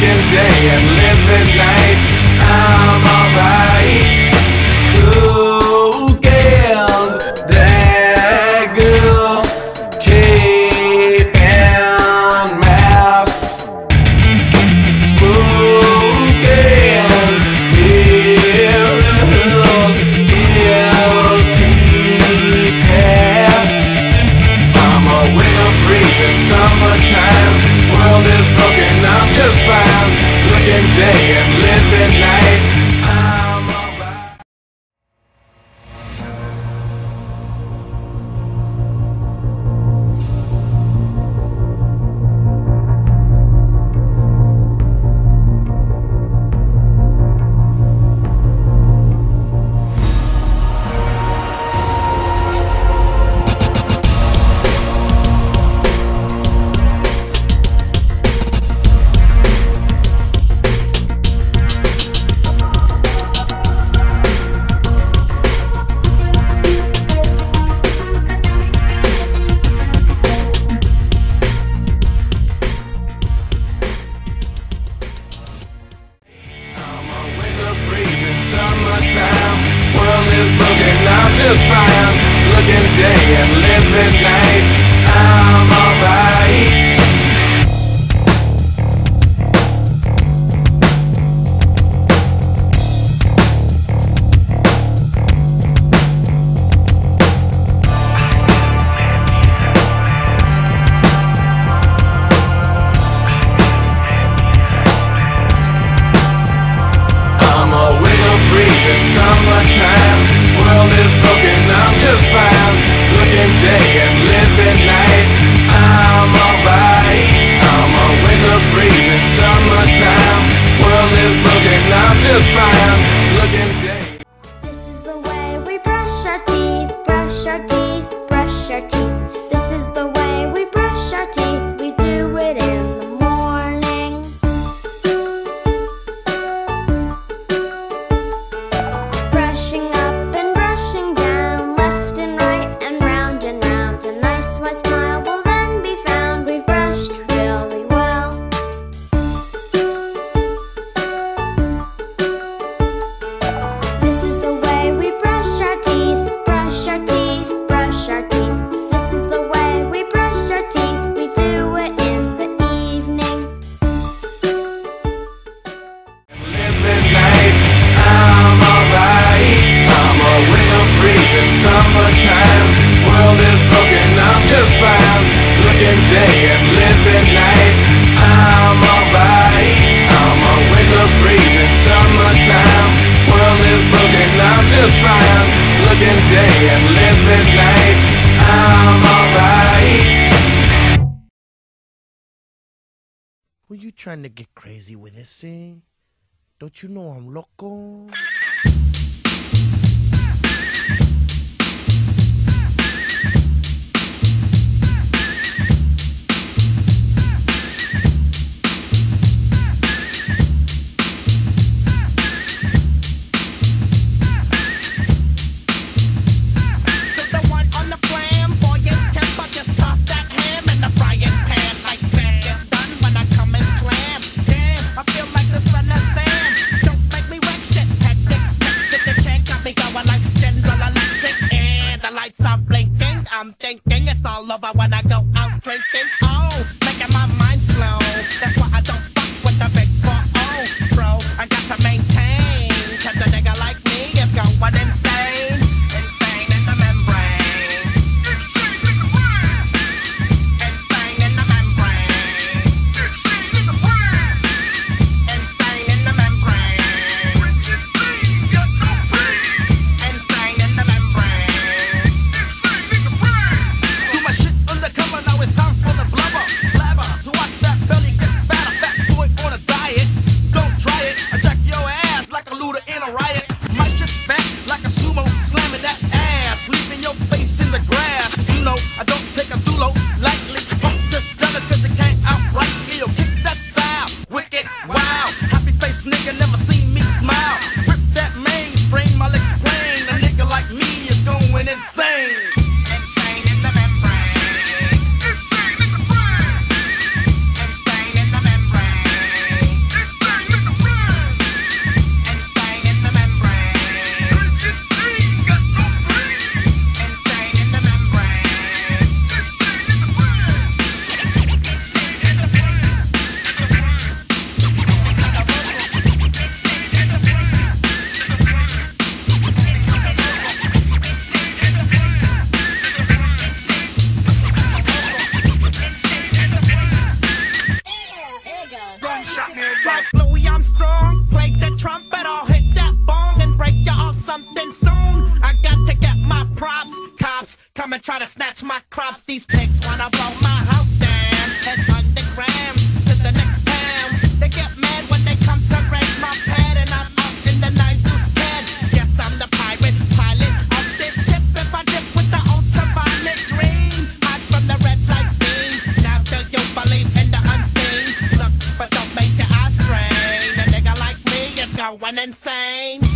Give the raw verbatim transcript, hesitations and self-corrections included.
looking day and living night. I'm alright. Cloak and dagger, cape and mask, smoke and mirrors, guilty past. I'm a winter breeze in summertime. World is broken, I'm just fine. Looking day and living night. I'm alright. Summertime, world is broken, I'm just fine. Looking day and living night. I'm alright. Summertime, world is broken, I'm just fine. Looking day and living night. I'm alright. I'm a winter breeze in summertime. World is broken, I'm just fine. Looking day. This is the way we brush our teeth, brush our teeth, brush our teeth. This is the way we brush our teeth. We do it in the morning. Brushing up and brushing down, left and right and round and round. A nice white smile will then be found. We've brushed really well. This is the way we brush our teeth, brush our teeth, brush our teeth. This is the way we brush our teeth. We do it in the evening. Living night. I'm alright. I'm a winter breeze in summertime. World is broken, I'm just fine. Looking day and living night. I'm alright. I'm a winter breeze in summertime. World is broken, I'm just fine. Looking day and living night. I'm alright. Were you trying to get crazy with this, eh? Don't you know I'm loco? The one on the flamboyant temper, just toss that ham in the frying pan. Like spam, get done when I come and slam. Damn, I feel like the son of Sam. Don't make me wreck shit. Hectic, text the chain, got me going like General Electric. And the lights are blinking. I'm thinking it's all over when I go out drinking. Oh, making my mind slow. That's why I don't fuck with the big four oh, bro. I got to maintain, cause a nigga like me is going insane. Insane in the membrane. Insane in the membrane. Insane in the brain. Insane in the membrane. Insane in the membrane. Do my shit undercover, now it's time for the blubber. Blabber, to watch that belly get fat. A fat boy on a diet. Don't try it, I jack your ass like a looter in a riot. My shit's back like a sumo, slamming that ass, leaving your face in the grass. You know, I don't take a dulo lightly. I'm just jealous cause you can't outright. Yo, kick that style, wicked, wow. Happy face nigga, never seen me smile. Rip that mainframe, I'll explain. A nigga like me is going insane. Insane in the membrane. Insane in the brain. Insane in the membrane. snatch my crops. These pigs wanna blow my house down. Head underground to the next town. They get mad when they come to raid my pad, and I'm out in the night too scared. Guess I'm the pirate pilot of this ship. If I dip with the ultraviolet dream, hide from the red light beam. Now do you believe in the unseen? Look, but don't make your eyes strain. A nigga like me is going insane.